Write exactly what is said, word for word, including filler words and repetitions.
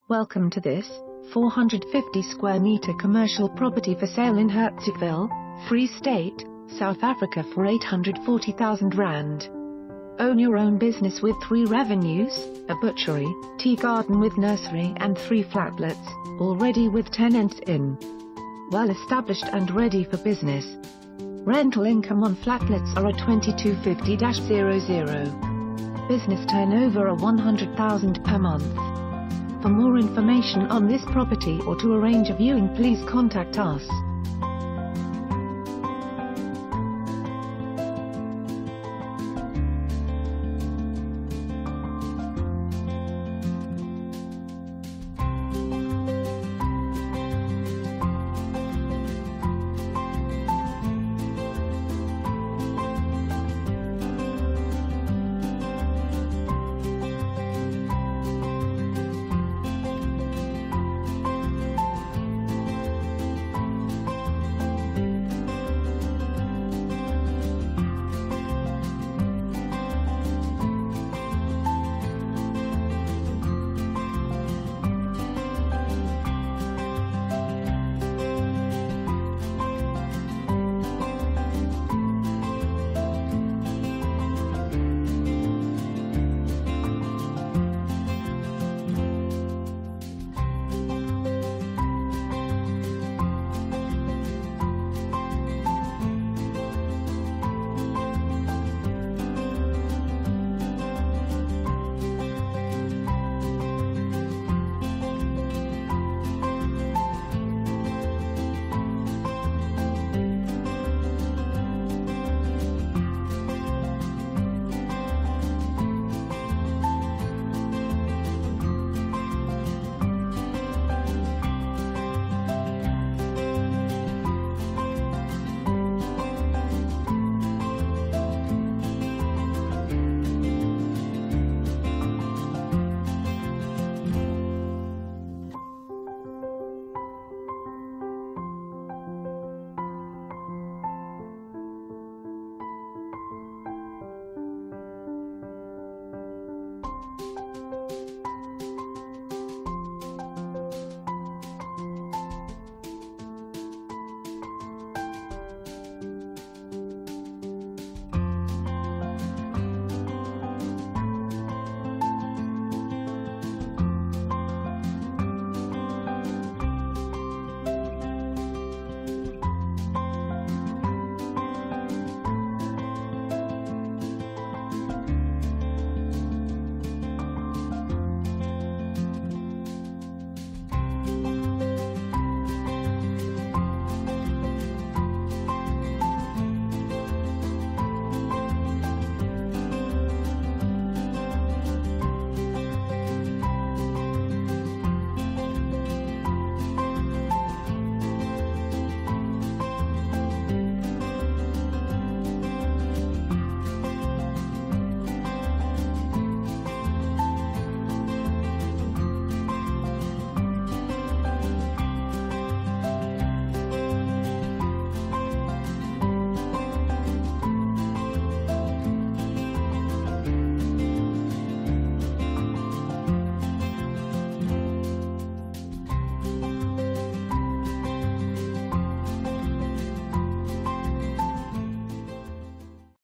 Welcome to this four hundred fifty square meter commercial property for sale in Hertzogville, Free State, South Africa for eight hundred forty thousand rand. Own your own business with three revenues, a butchery, tea garden with nursery and three flatlets, already with tenants in. Well established and ready for business. Rental income on flatlets are at twenty-two fifty zero zero. Business turnover are one hundred thousand per month. For more information on this property or to arrange a viewing, please contact us.